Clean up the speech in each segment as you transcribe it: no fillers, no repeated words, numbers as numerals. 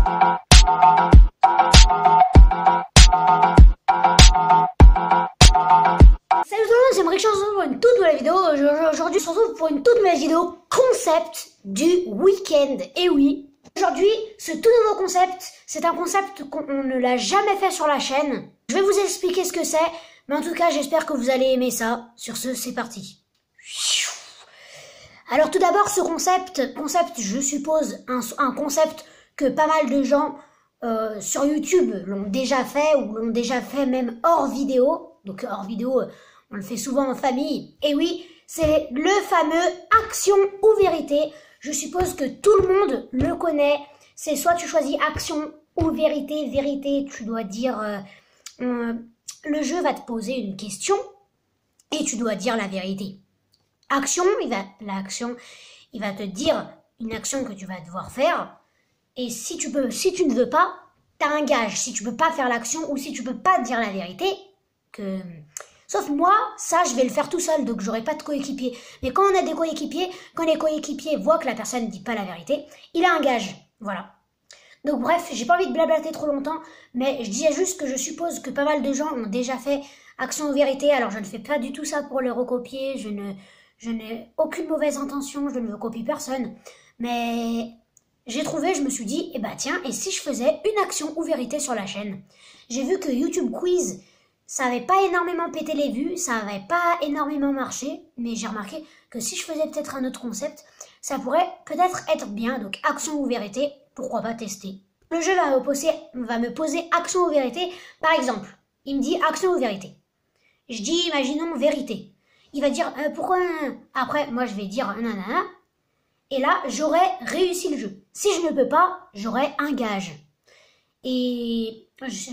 Salut tout le monde, c'est Emric pour une toute nouvelle vidéo. Aujourd'hui, on se retrouve pour une toute nouvelle vidéo concept du week-end. Et oui, aujourd'hui, ce tout nouveau concept, c'est un concept qu'on ne l'a jamais fait sur la chaîne. Je vais vous expliquer ce que c'est, mais en tout cas, j'espère que vous allez aimer ça. Sur ce, c'est parti. Alors tout d'abord, ce concept, je suppose, un concept que pas mal de gens sur YouTube l'ont déjà fait ou l'ont déjà fait même hors vidéo. Donc hors vidéo, on le fait souvent en famille. Et oui, c'est le fameux action ou vérité. Je suppose que tout le monde le connaît. C'est soit tu choisis action ou vérité. Vérité, tu dois dire... le jeu va te poser une question et tu dois dire la vérité. Action, il va te dire une action que tu vas devoir faire. Et si tu ne veux pas, t'as un gage. Si tu peux pas faire l'action ou si tu peux pas dire la vérité, sauf moi, ça je vais le faire tout seul, donc j'aurai pas de coéquipier. Mais quand on a des coéquipiers, quand les coéquipiers voient que la personne ne dit pas la vérité, il a un gage. Voilà. Donc bref, j'ai pas envie de blablater trop longtemps, mais je disais juste que je suppose que pas mal de gens ont déjà fait action ou vérité. Alors je ne fais pas du tout ça pour le recopier, je n'ai aucune mauvaise intention, je ne veux copier personne. Mais j'ai trouvé, je me suis dit, eh bah tiens, et si je faisais une action ou vérité sur la chaîne? J'ai vu que YouTube Quiz, ça avait pas énormément pété les vues, ça avait pas énormément marché, mais j'ai remarqué que si je faisais peut-être un autre concept, ça pourrait peut-être être bien. Donc action ou vérité, pourquoi pas tester. Le jeu va me poser action ou vérité. Par exemple, il me dit action ou vérité. Je dis, imaginons vérité. Il va dire pourquoi. Après, moi je vais dire nanana. Et là, j'aurai réussi le jeu. Si je ne peux pas, j'aurai un gage. Et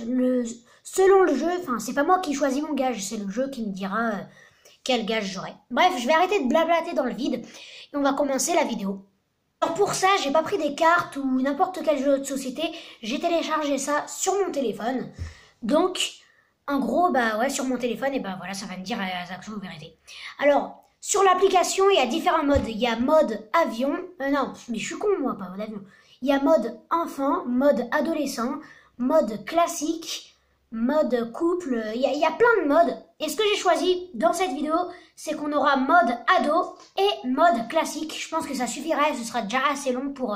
selon le jeu, enfin, c'est pas moi qui choisis mon gage, c'est le jeu qui me dira quel gage j'aurai. Bref, je vais arrêter de blablater dans le vide et on va commencer la vidéo. Alors pour ça, j'ai pas pris des cartes ou n'importe quel jeu de société, j'ai téléchargé ça sur mon téléphone. Donc, en gros, bah ouais, sur mon téléphone, et bah voilà, ça va me dire les actions ou vérité. Alors, sur l'application, il y a différents modes. Il y a mode avion, non, mais je suis con moi, pas mode avion. Il y a mode enfant, mode adolescent, mode classique, mode couple, il y a plein de modes. Et ce que j'ai choisi dans cette vidéo, c'est qu'on aura mode ado et mode classique. Je pense que ça suffirait, ce sera déjà assez long pour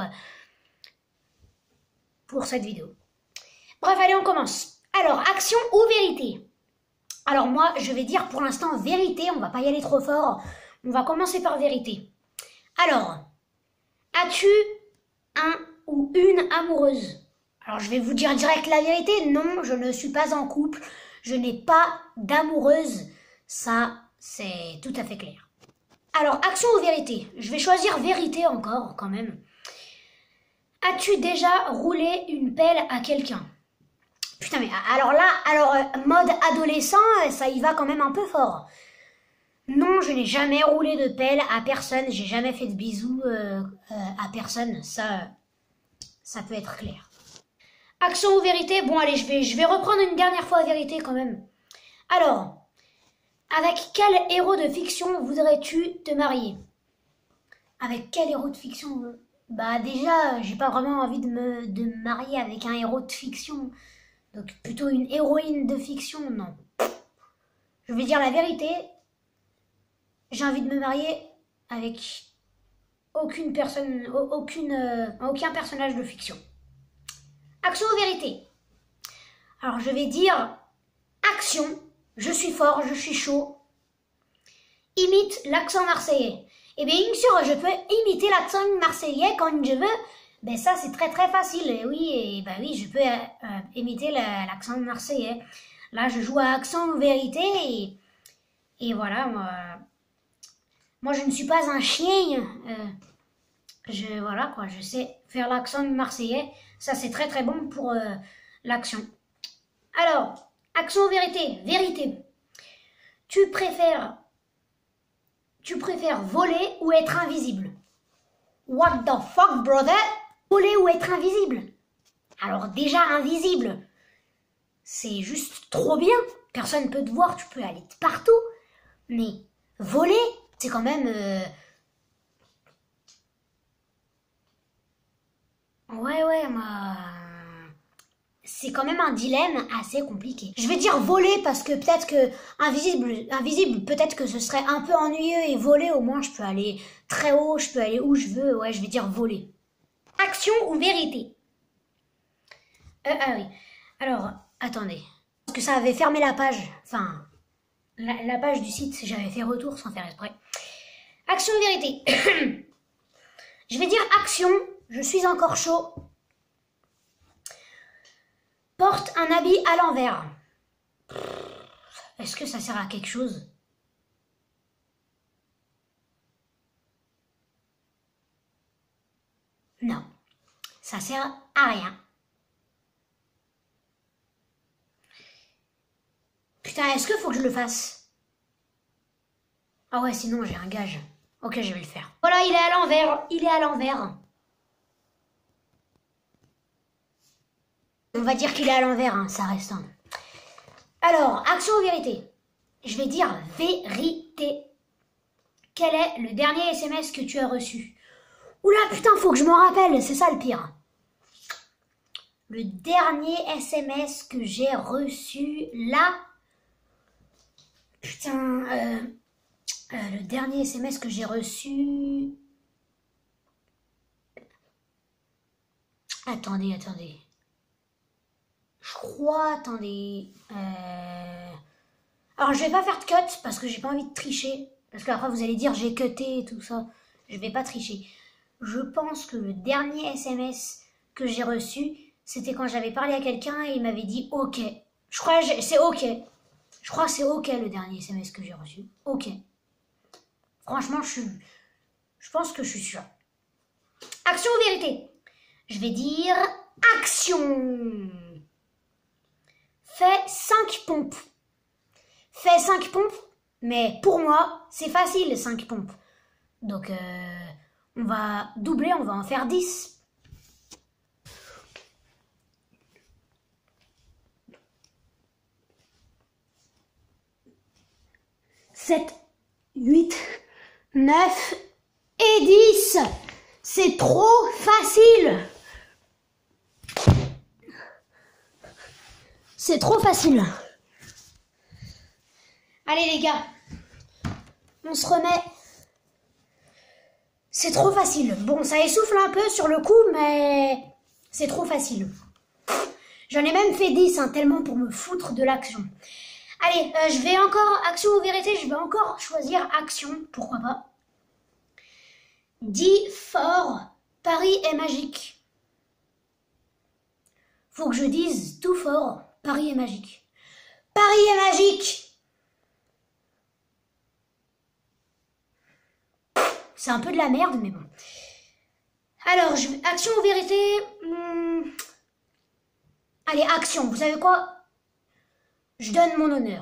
cette vidéo. Bref, allez, on commence. Alors, action ou vérité? Alors moi, je vais dire pour l'instant vérité, on va pas y aller trop fort. On va commencer par vérité. Alors, as-tu un ou une amoureuse? Alors je vais vous dire direct la vérité, non, je ne suis pas en couple, je n'ai pas d'amoureuse, ça c'est tout à fait clair. Alors action ou vérité? Je vais choisir vérité encore quand même. As-tu déjà roulé une pelle à quelqu'un? Putain mais alors là, mode adolescent, ça y va quand même un peu fort. Non, je n'ai jamais roulé de pelle à personne, j'ai jamais fait de bisous à personne, ça peut être clair. Action ou vérité? Bon allez, je vais reprendre une dernière fois vérité quand même. Alors, avec quel héros de fiction voudrais-tu te marier? Avec quel héros de fiction? Bah déjà, j'ai pas vraiment envie de me marier avec un héros de fiction. Donc plutôt une héroïne de fiction, non. Je vais dire la vérité. J'ai envie de me marier avec aucun personnage de fiction. Action ou vérité? Alors je vais dire action, je suis fort, je suis chaud. Imite l'accent marseillais. Eh bien bien sûr, je peux imiter l'accent marseillais quand je veux. Ben ça c'est très très facile. Et oui, je peux imiter l'accent marseillais. Là je joue à action ou vérité et voilà, moi je ne suis pas un chien. Voilà quoi, je sais faire l'accent marseillais. Ça c'est très très bon pour l'action. Alors, action ou vérité? Vérité. Tu préfères voler ou être invisible? What the fuck, brother? Voler ou être invisible? Alors déjà invisible, c'est juste trop bien. Personne ne peut te voir, tu peux aller de partout. Mais voler, c'est quand même... Ouais, moi... c'est quand même un dilemme assez compliqué. Je vais dire voler parce que peut-être que invisible, peut-être que ce serait un peu ennuyeux, et voler, au moins je peux aller très haut, je peux aller où je veux. Ouais, je vais dire voler. Action ou vérité? Ah oui. Alors, attendez. Parce que ça avait fermé la page. Enfin, la page du site, j'avais fait retour sans faire exprès. Action ou vérité? Je vais dire action. Je suis encore chaud. Porte un habit à l'envers. Est-ce que ça sert à quelque chose? Non. Ça sert à rien. Putain, est-ce qu'il faut que je le fasse? Ah ouais, sinon j'ai un gage. Ok, je vais le faire. Voilà, il est à l'envers. Il est à l'envers. On va dire qu'il est à l'envers, hein, ça reste. Hein. Alors, action ou vérité? Je vais dire vérité. Quel est le dernier SMS que tu as reçu? Oula, putain, faut que je m'en rappelle, c'est ça le pire. Le dernier SMS que j'ai reçu, là... Putain, le dernier SMS que j'ai reçu... Attendez. Je crois, attendez... Alors, je vais pas faire de cut parce que j'ai pas envie de tricher. Parce qu'après, vous allez dire j'ai cuté et tout ça. Je vais pas tricher. Je pense que le dernier SMS que j'ai reçu, c'était quand j'avais parlé à quelqu'un et il m'avait dit OK. Je crois que c'est OK. Je crois que c'est OK le dernier SMS que j'ai reçu. OK. Franchement, je pense que je suis sûre. Action ou vérité? Je vais dire action. Fais 5 pompes. Fais 5 pompes, mais pour moi, c'est facile 5 pompes. Donc, on va doubler, on va en faire 10. « 7, 8, 9 et 10. C'est trop facile. C'est trop facile. Allez les gars, on se remet. C'est trop facile. Bon, ça essouffle un peu sur le coup, mais c'est trop facile. J'en ai même fait 10, hein, tellement pour me foutre de l'action. Allez, je vais encore, action ou vérité, je vais encore choisir action, pourquoi pas. Dis fort, Paris est magique. Faut que je dise tout fort, Paris est magique. Paris est magique. C'est un peu de la merde, mais bon. Alors, action ou vérité? Allez, action, vous savez quoi? Je donne mon honneur.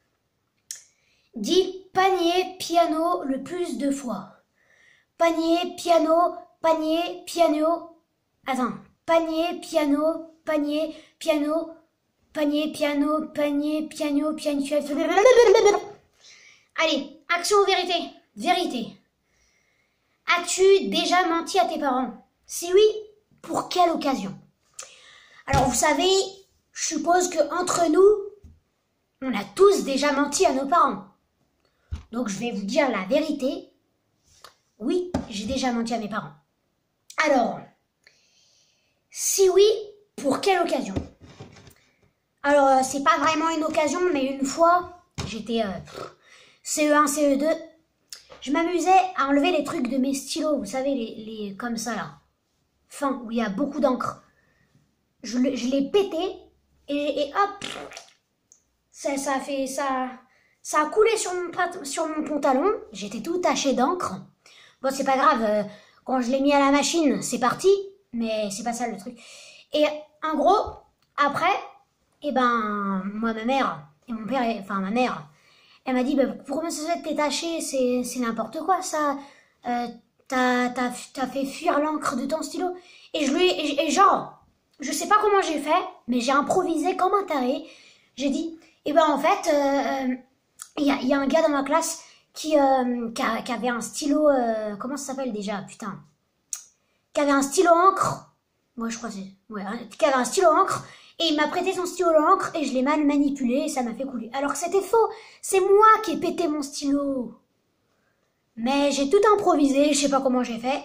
Dis panier, piano le plus de fois. Panier, piano, panier, piano. Attends. Panier, piano, panier, piano, panier, piano, panier, piano, piano. Allez, action ou vérité? Vérité. As-tu déjà menti à tes parents? Si oui, pour quelle occasion? Alors vous savez, je suppose que entre nous, on a tous déjà menti à nos parents. Donc je vais vous dire la vérité. Oui, j'ai déjà menti à mes parents. Alors, si oui, pour quelle occasion? Alors, c'est pas vraiment une occasion, mais une fois, j'étais CE1, CE2, je m'amusais à enlever les trucs de mes stylos, vous savez, les comme ça là, fins, où il y a beaucoup d'encre. Je l'ai pété, et hop, ça a coulé sur mon pantalon, j'étais tout taché d'encre. Bon, c'est pas grave, quand je l'ai mis à la machine, c'est parti, mais c'est pas ça le truc. Et en gros, après, eh ben, moi, ma mère et mon père, enfin ma mère, elle m'a dit, bah, pourquoi ça s'est détaché, c'est n'importe quoi ça, t'as fait fuir l'encre de ton stylo. Et genre, je sais pas comment j'ai fait, mais j'ai improvisé comme un taré. J'ai dit, eh ben en fait, il y a un gars dans ma classe qui avait un stylo, comment ça s'appelle déjà, putain, qui avait un stylo encre, moi je crois c'est, ouais, qui avait un stylo encre, Et il m'a prêté son stylo d'encre et je l'ai mal manipulé et ça m'a fait couler. Alors que c'était faux. C'est moi qui ai pété mon stylo. Mais j'ai tout improvisé, je sais pas comment j'ai fait.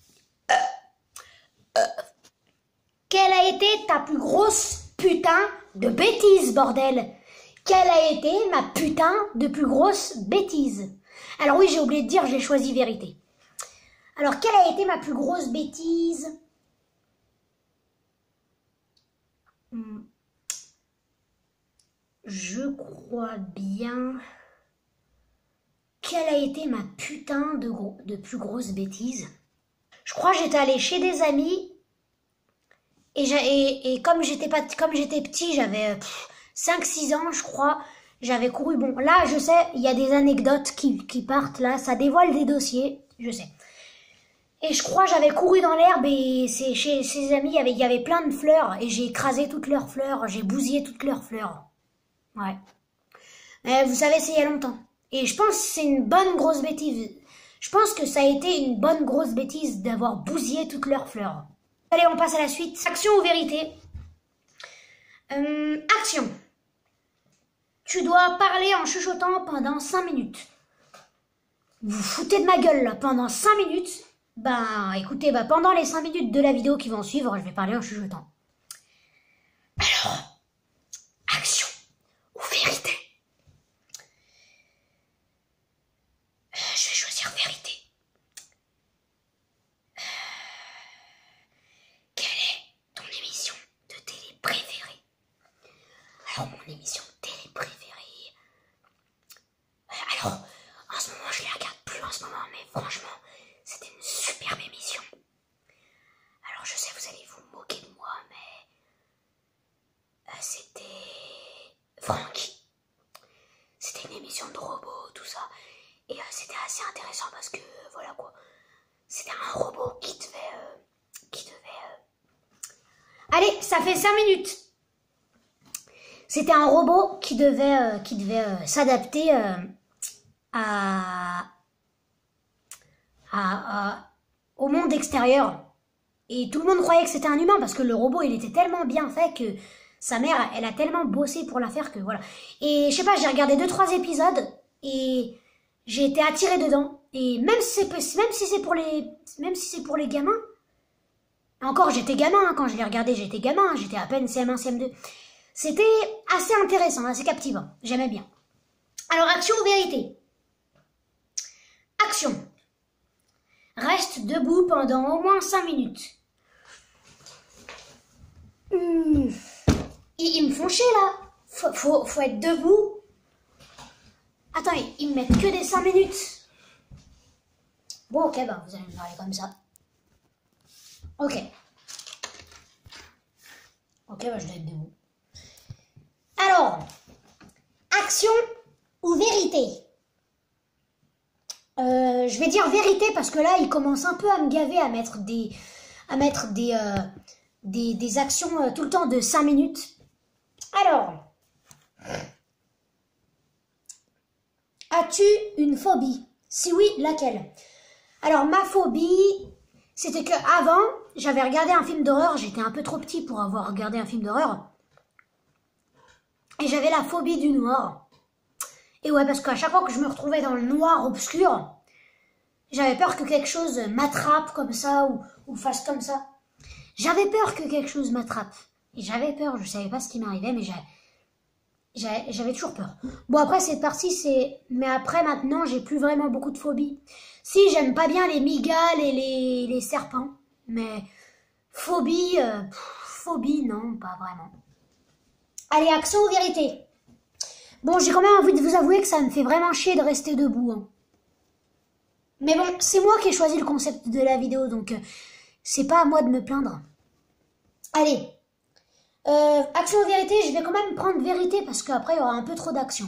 Quelle a été ta plus grosse putain de bêtise, bordel? Quelle a été ma putain de plus grosse bêtise? Alors oui, j'ai oublié de dire, j'ai choisi vérité. Alors, quelle a été ma plus grosse bêtise? Je crois bien... Quelle a été ma putain de plus grosse bêtise? Je crois que j'étais allée chez des amis et comme j'étais petit, j'avais 5-6 ans, je crois, j'avais couru. Bon, là, je sais, il y a des anecdotes qui partent là, ça dévoile des dossiers, je sais. Et je crois j'avais couru dans l'herbe et chez ses amis, il y avait plein de fleurs et j'ai écrasé toutes leurs fleurs, j'ai bousillé toutes leurs fleurs. Ouais. Mais vous savez, c'est il y a longtemps. Et je pense que c'est une bonne grosse bêtise. Je pense que ça a été une bonne grosse bêtise d'avoir bousillé toutes leurs fleurs. Allez, on passe à la suite. Action ou vérité? Action. Tu dois parler en chuchotant pendant 5 minutes. Vous foutez de ma gueule là, pendant 5 minutes. Ben écoutez, pendant les 5 minutes de la vidéo qui vont suivre, je vais parler en chuchotant. Alors, action ou vérité? Je vais choisir vérité. Quelle est ton émission de télé préférée? Alors, mon émission de télé préférée... alors, en ce moment, je les regarde plus en ce moment, mais franchement, c'était une superbe émission. Alors, je sais, vous allez vous moquer de moi, mais... c'était... Francky. C'était une émission de robots, tout ça. Et c'était assez intéressant parce que, voilà quoi, c'était un robot qui devait... Allez, ça fait 5 minutes. C'était un robot qui devait s'adapter au monde extérieur. Et tout le monde croyait que c'était un humain parce que le robot, il était tellement bien fait que sa mère, elle a tellement bossé pour la faire que voilà. Et je sais pas, j'ai regardé 2-3 épisodes et... j'ai été attirée dedans. Et même si c'est pour les gamins. Encore, j'étais gamin, hein, quand je l'ai regardé, j'étais gamin, hein, j'étais à peine CM1, CM2. C'était assez intéressant, assez captivant. J'aimais bien. Alors, action ou vérité? Action. Reste debout pendant au moins 5 minutes. Ils me font chier, là. Faut être debout. Attends, ils me mettent que des 5 minutes. Bon, ok, vous allez me parler comme ça. Ok. Ok, je dois être debout. Alors, action ou vérité? Je vais dire vérité parce que là, il commence un peu à me gaver à mettre des actions tout le temps de 5 minutes. Alors, as-tu une phobie? Si oui, laquelle? Alors, ma phobie, c'était que avant, j'avais regardé un film d'horreur. J'étais un peu trop petit pour avoir regardé un film d'horreur. Et j'avais la phobie du noir. Et ouais, parce qu'à chaque fois que je me retrouvais dans le noir obscur, j'avais peur que quelque chose m'attrape comme ça ou fasse comme ça. J'avais peur que quelque chose m'attrape. Et j'avais peur, je savais pas ce qui m'arrivait, mais j'avais toujours peur. Bon, après, cette partie, mais après, maintenant, j'ai plus vraiment beaucoup de phobies. Si, j'aime pas bien les migales et les serpents. Mais phobie, non, pas vraiment. Allez, action ou vérité? Bon, j'ai quand même envie de vous avouer que ça me fait vraiment chier de rester debout. Hein. Mais bon, c'est moi qui ai choisi le concept de la vidéo, donc c'est pas à moi de me plaindre. Allez, action ou vérité? Je vais quand même prendre vérité parce qu'après, il y aura un peu trop d'action.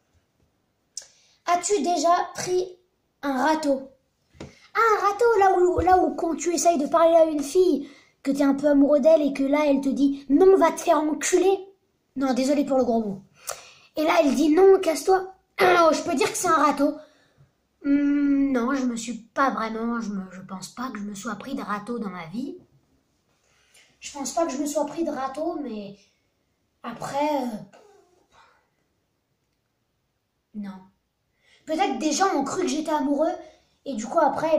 As-tu déjà pris un râteau? Ah, un râteau, là où quand tu essayes de parler à une fille, que t'es un peu amoureux d'elle et que là, elle te dit « Non, va te faire enculer !» Non, désolé pour le gros mot. Et là, elle dit « Non, casse-toi !» Je peux dire que c'est un râteau. Non, je me suis pas vraiment... Je pense pas que je me sois pris de râteau dans ma vie. Je pense pas que je me sois pris de râteau, mais Après, non. Peut-être des gens ont cru que j'étais amoureux et du coup après,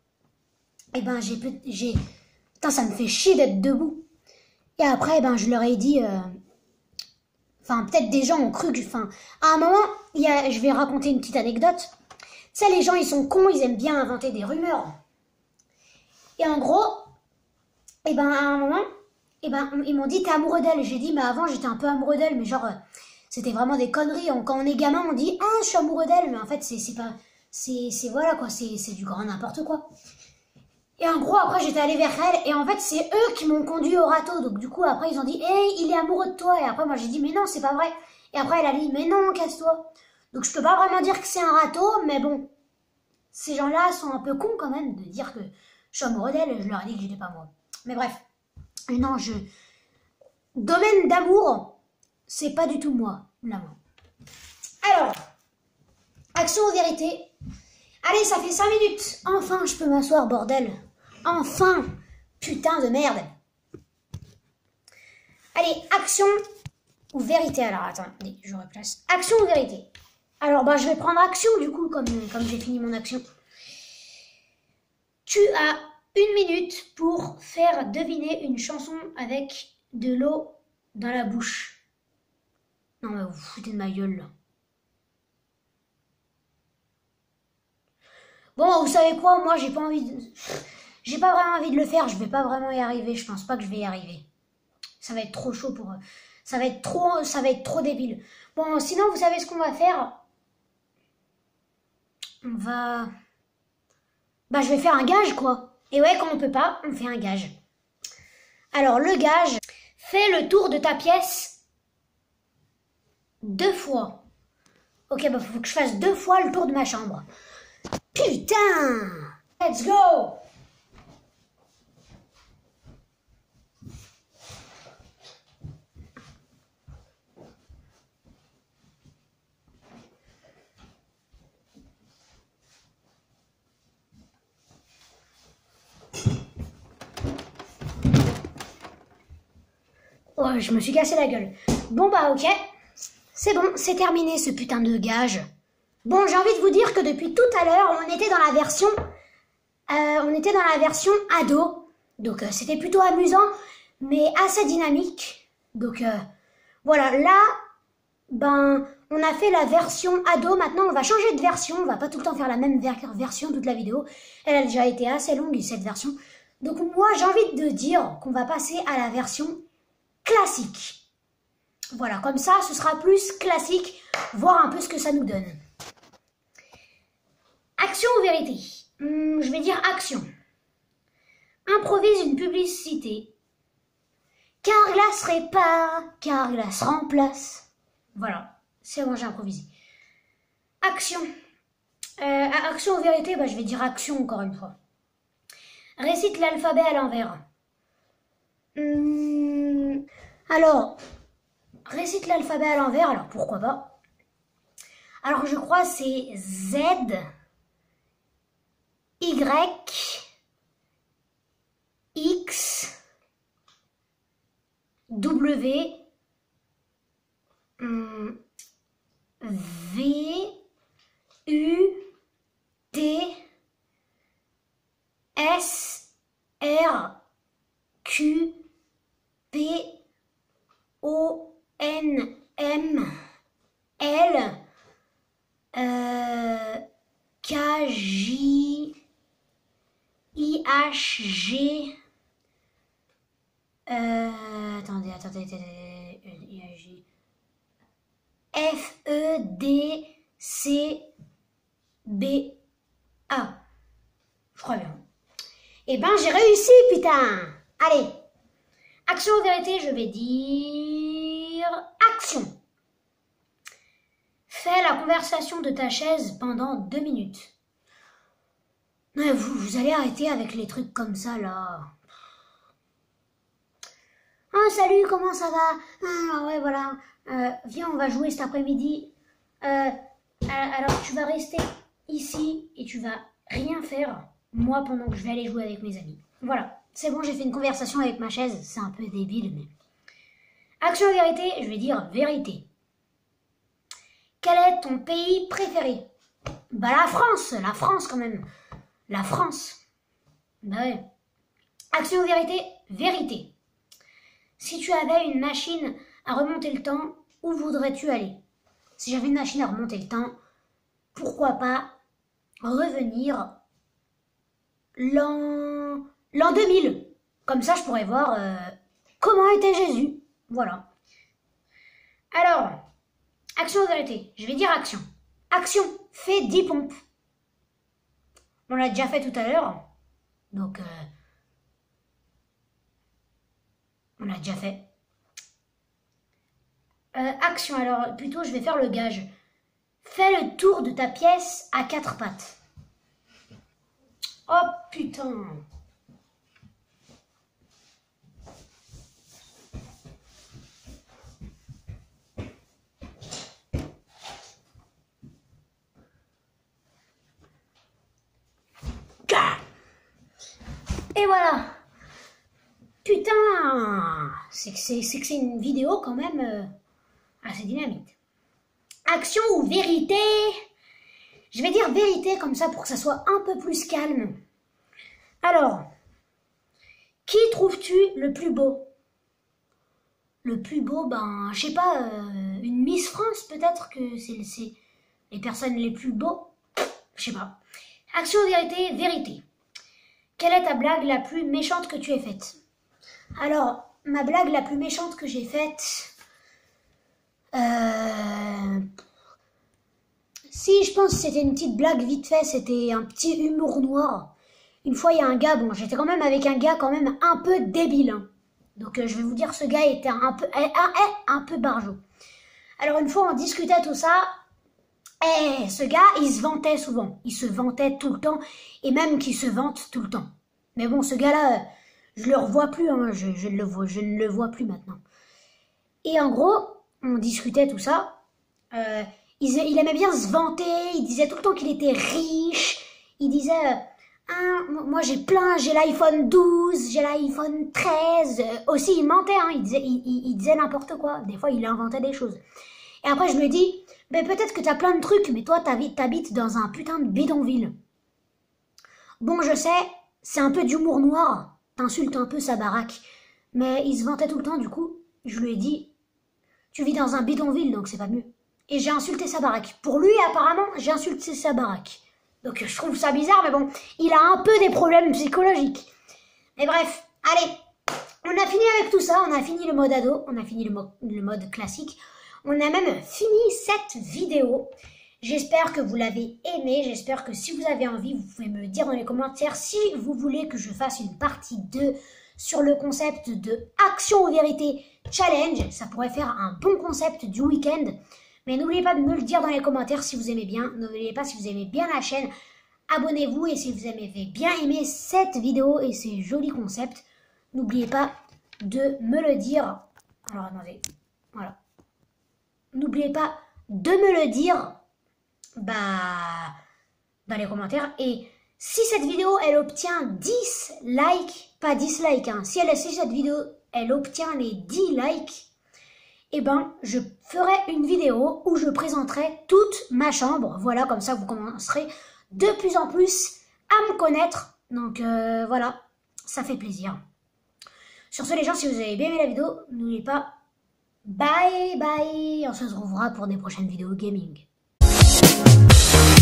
j'ai... Putain, ça me fait chier d'être debout. Et après, je leur ai dit... Enfin, peut-être des gens ont cru que... Enfin, à un moment, je vais raconter une petite anecdote. Tu sais, les gens, ils sont cons, ils aiment bien inventer des rumeurs. Et en gros, à un moment, ils m'ont dit, t'es amoureux d'elle. J'ai dit, mais avant, j'étais un peu amoureux d'elle, mais genre... C'était vraiment des conneries. Quand on est gamin, on dit « Ah, je suis amoureux d'elle », mais en fait, c'est pas... C'est voilà, quoi, c'est du grand n'importe quoi. Et en gros, après, j'étais allée vers elle, et en fait, c'est eux qui m'ont conduit au râteau. Donc du coup, après, ils ont dit « Hey, il est amoureux de toi », et après, moi, j'ai dit « Mais non, c'est pas vrai ». Et après, elle a dit « Mais non, casse-toi ». Donc je peux pas vraiment dire que c'est un râteau, mais bon, ces gens-là sont un peu cons quand même de dire que je suis amoureux d'elle, et je leur ai dit que j'étais pas amoureux. Mais bref, et non, domaine d'amour... C'est pas du tout moi, l'amour. Alors, action ou vérité? Allez, ça fait 5 minutes. Enfin, je peux m'asseoir, bordel. Enfin, putain de merde. Allez, action ou vérité? Alors, attendez, je replace. Action ou vérité? Alors, je vais prendre action, du coup, comme j'ai fini mon action. Tu as 1 minute pour faire deviner une chanson avec de l'eau dans la bouche. Non mais vous foutez de ma gueule là. Bon, vous savez quoi, moi j'ai pas vraiment envie de le faire, je vais pas vraiment y arriver, je pense pas que je vais y arriver. Ça va être trop chaud pour eux. Ça va être trop débile. Bon, sinon vous savez ce qu'on va faire? Je vais faire un gage quoi. Et ouais, quand on peut pas, on fait un gage. Alors le gage, fais le tour de ta pièce 2 fois. Ok, faut que je fasse 2 fois le tour de ma chambre. Putain! Let's go! Oh, je me suis cassé la gueule. Bon ok. C'est bon, c'est terminé ce putain de gage. Bon, j'ai envie de vous dire que depuis tout à l'heure, on était dans la version ado. Donc c'était plutôt amusant, mais assez dynamique. Donc voilà, là, on a fait la version ado. Maintenant, on va changer de version. On va pas tout le temps faire la même version toute la vidéo. Elle a déjà été assez longue, cette version. Donc moi, j'ai envie de dire qu'on va passer à la version classique. Voilà, comme ça, ce sera plus classique, voir un peu ce que ça nous donne. Action ou vérité? Je vais dire action. Improvise une publicité. Carglass répare, Carglass remplace. Voilà, c'est bon, j'ai improvisé. Action. Action ou vérité? Je vais dire action encore une fois. Récite l'alphabet à l'envers. Alors... Récite l'alphabet à l'envers, alors pourquoi pas. Alors je crois c'est Z, Y, X, W, V, U, T, S, R, Q, P, O, N, M, L, K, J, I, H, G, attendez, F, E, D, C, B, A. Je crois bien. Eh ben, j'ai réussi, putain! Allez! Action ou vérité, je vais dire action. Fais la conversation de ta chaise pendant 2 minutes. Mais vous allez arrêter avec les trucs comme ça, là. Ah, salut, comment ça va? Ah, ouais, voilà. Viens, on va jouer cet après-midi. Alors, tu vas rester ici et tu vas rien faire, moi, pendant que je vais aller jouer avec mes amis. Voilà. C'est bon, j'ai fait une conversation avec ma chaise. C'est un peu débile, mais... Action ou vérité, je vais dire vérité. Quel est ton pays préféré? Bah la France quand même. La France. Bah ouais. Action ou vérité? Vérité. Si tu avais une machine à remonter le temps, où voudrais-tu aller? Si j'avais une machine à remonter le temps, pourquoi pas revenir l'an 2000. Comme ça, je pourrais voir comment était Jésus. Voilà. Alors, action ou vérité? Je vais dire action. Action, fais 10 pompes. On l'a déjà fait tout à l'heure. Donc, on l'a déjà fait. Action, alors plutôt je vais faire le gage. Fais le tour de ta pièce à 4 pattes. Oh putain. Et voilà. Putain. C'est que c'est une vidéo quand même assez dynamite. Action ou vérité? Je vais dire vérité comme ça pour que ça soit un peu plus calme. Alors, qui trouves-tu le plus beau? Le plus beau, ben, je sais pas, une Miss France peut-être que c'est les personnes les plus beaux. Je sais pas. Action ou vérité? Vérité. Quelle est ta blague la plus méchante que tu aies faite? Alors, ma blague la plus méchante que j'ai faite... Si, je pense que c'était une petite blague vite fait, c'était un petit humour noir. Une fois, il y a un gars, bon, j'étais quand même avec un gars quand même un peu débile. Hein. Donc, je vais vous dire, ce gars était un peu barjot. Alors, une fois, on discutait tout ça, et ce gars, il se vantait souvent. Il se vantait tout le temps, et même qu'il se vante tout le temps. Mais bon, ce gars-là, je le revois plus, hein, je ne le vois plus maintenant. Et en gros, on discutait tout ça, il aimait bien se vanter, il disait tout le temps qu'il était riche, il disait moi j'ai l'iPhone 12, j'ai l'iPhone 13, aussi il mentait, hein, il disait n'importe quoi, des fois il inventait des choses. Et après je lui ai dit, mais peut-être que t'as plein de trucs, mais toi t'habites dans un putain de bidonville. Bon je sais, c'est un peu d'humour noir, t'insultes un peu sa baraque, mais il se vantait tout le temps du coup, je lui ai dit, tu vis dans un bidonville donc c'est pas mieux. Et j'ai insulté sa baraque. Pour lui, apparemment, j'ai insulté sa baraque. Donc je trouve ça bizarre, mais bon, il a un peu des problèmes psychologiques. Mais bref, allez, on a fini avec tout ça, on a fini le mode ado, on a fini le mode classique. On a même fini cette vidéo. J'espère que vous l'avez aimé, j'espère que si vous avez envie, vous pouvez me dire dans les commentaires si vous voulez que je fasse une partie 2 sur le concept de action ou vérité challenge. Ça pourrait faire un bon concept du week-end. Mais n'oubliez pas de me le dire dans les commentaires si vous aimez bien. N'oubliez pas si vous aimez bien la chaîne. Abonnez-vous et si vous avez bien aimé cette vidéo et ces jolis concepts, n'oubliez pas de me le dire. Alors attendez, voilà. N'oubliez pas de me le dire dans les commentaires. Et si cette vidéo, elle obtient 10 likes, pas 10 likes, hein, si cette vidéo, elle obtient les 10 likes, eh ben, je ferai une vidéo où je présenterai toute ma chambre. Voilà, comme ça, vous commencerez de plus en plus à me connaître. Donc, voilà, ça fait plaisir. Sur ce, les gens, si vous avez bien aimé la vidéo, n'oubliez pas, bye bye. On se retrouvera pour des prochaines vidéos gaming.